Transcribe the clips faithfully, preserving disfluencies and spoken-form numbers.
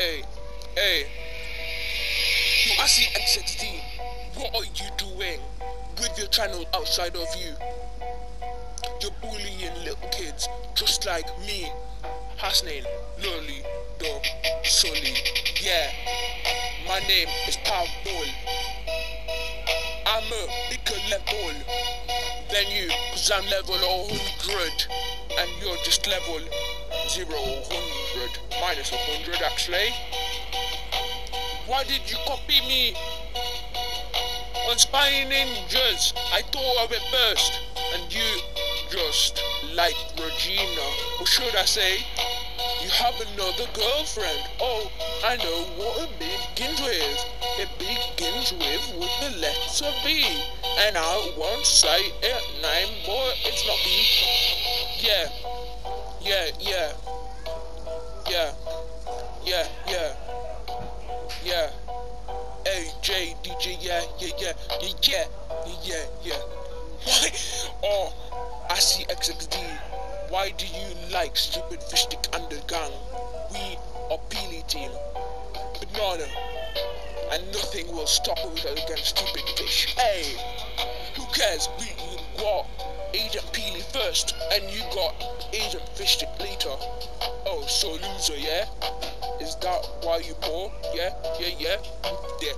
Hey, hey, you Asyxxd, what are you doing with your channel outside of you? You're bullying little kids, just like me, Hasnain, Loli, Do, Sully. Yeah, my name is Paul. I'm a bigger level than you, cause I'm level one hundred, and you're just level zero hundred, minus one hundred actually. Why did you copy me? On Spy Ninjas, I thought of it first, and you just like Regina, or should I say, you have another girlfriend. Oh, I know what it begins with. It begins with with the letter B, and I won't say it name, but it's not B. Yeah, yeah, yeah, yeah, yeah, yeah, yeah. A J D J, yeah, yeah, yeah, yeah, yeah, yeah, yeah. Why? Oh, Asyxxd. Why do you like stupid fish stick and the gang? We are Peely team. Banana. And nothing will stop us against stupid fish. Hey, who cares? We got Agent Peely first, and you got Agent Fish Stick later. Oh, so loser, yeah? Is that why you poor? Yeah, yeah, yeah. Yeah.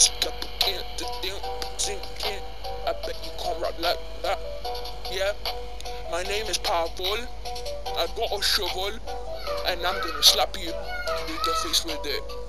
I bet you can't rap like that. Yeah. My name is Powerful. I got a shovel, and I'm gonna slap you with the face with it.